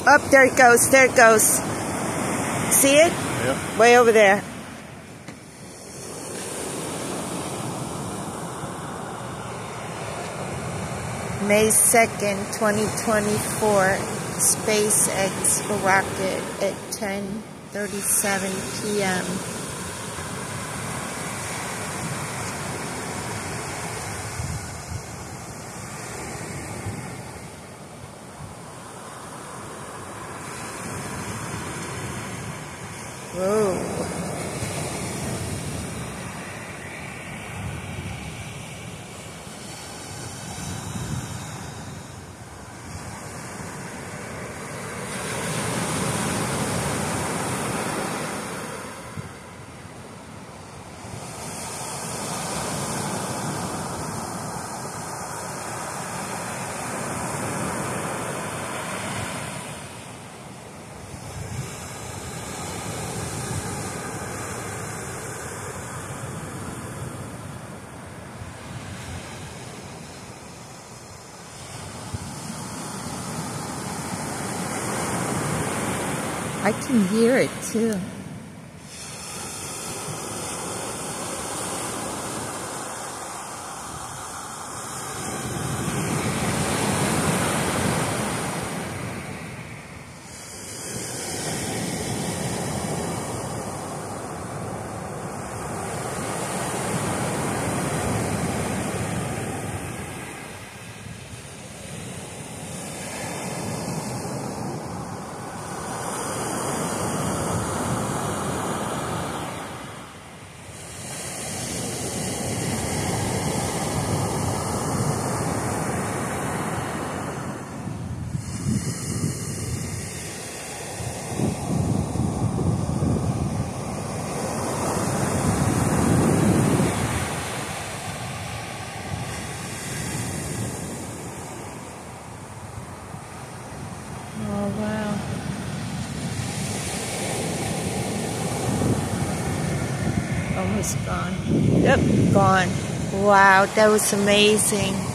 Up, there it goes. There it goes. See it? Yep. Way over there. May 2nd, 2024. SpaceX rocket at 10:37 p.m. Whoa. I can hear it too. Oh, wow. Almost gone. Yep, gone. Wow, that was amazing.